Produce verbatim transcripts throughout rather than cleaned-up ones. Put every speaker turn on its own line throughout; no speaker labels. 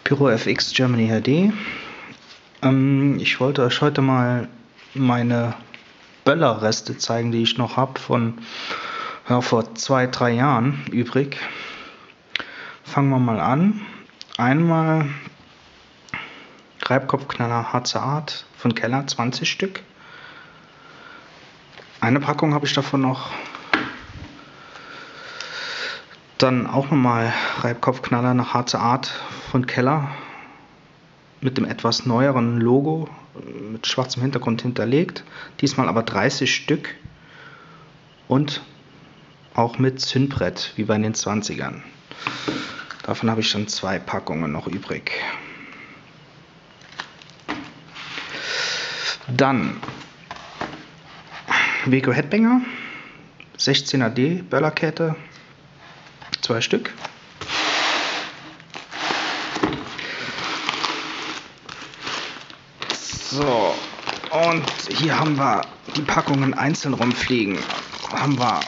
Pyro F X Germany H D. Ähm, ich wollte euch heute mal meine Böllerreste zeigen, die ich noch habe von ja, vor zwei, drei Jahren übrig. Fangen wir mal an. Einmal Reibkopfknaller H C Art von Keller, zwanzig Stück. Eine Packung habe ich davon noch. Dann auch nochmal Reibkopfknaller nach H C Art von Keller mit dem etwas neueren Logo mit schwarzem Hintergrund hinterlegt. Diesmal aber dreißig Stück und auch mit Zündbrett wie bei den zwanzigern. Davon habe ich dann zwei Packungen noch übrig. Dann Weco Headbanger, sechzehner D Böllerkette, zwei Stück. So, und hier haben wir die Packungen einzeln rumfliegen. Haben wir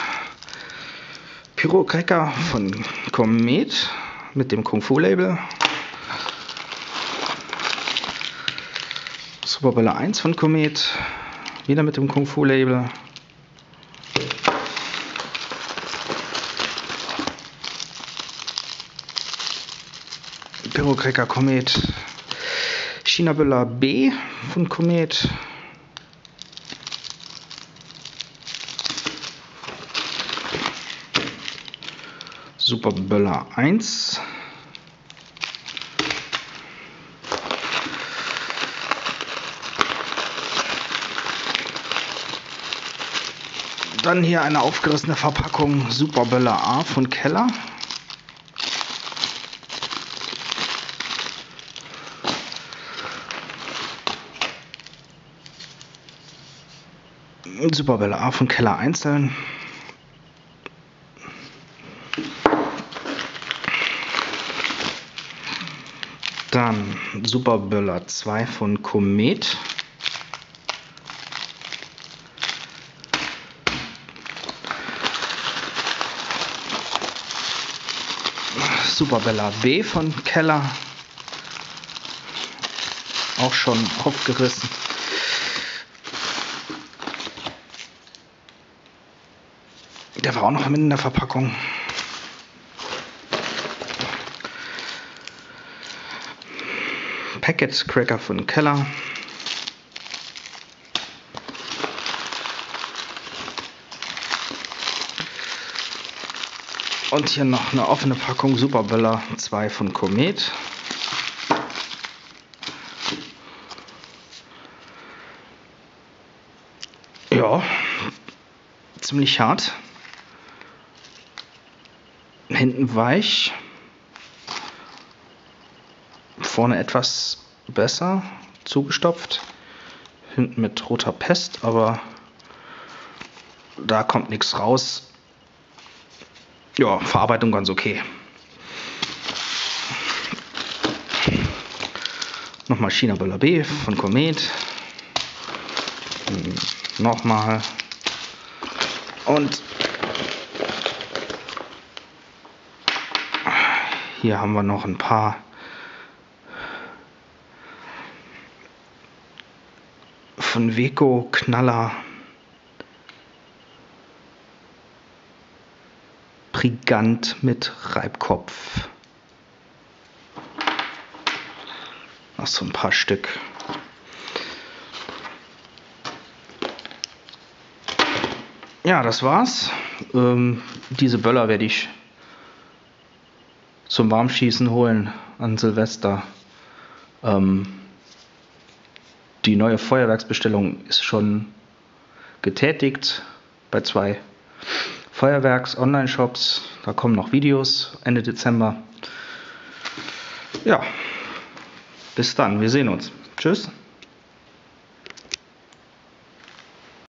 Pyrocracker von Comet mit dem Kung Fu Label. Superböller eins von Comet, wieder mit dem Kung Fu Label. Pyrocracker Comet. China-Böller B von Comet. Superböller eins. Dann hier eine aufgerissene Verpackung Superböller A von Keller. Superböller A von Keller einzeln. Dann Superböller zwei von Comet. Superböller B von Keller. Auch schon aufgerissen. Der war auch noch mit in der Verpackung. Packet Cracker von Keller. Und hier noch eine offene Packung Superböller zwei von Comet. Ja, ziemlich hart. Hinten weich, vorne etwas besser zugestopft, hinten mit roter Pest, aber da kommt nichts raus. Ja, Verarbeitung ganz okay. Nochmal China-Böller B von Comet. Nochmal. Und hier haben wir noch ein paar von Weco Knaller Brigant mit Reibkopf. Noch so ein paar Stück. Ja, das war's. Ähm, diese Böller werde ich zum Warmschießen holen an Silvester. Ähm, die neue Feuerwerksbestellung ist schon getätigt bei zwei Feuerwerks-Online-Shops. Da kommen noch Videos Ende Dezember. Ja, bis dann, wir sehen uns. Tschüss.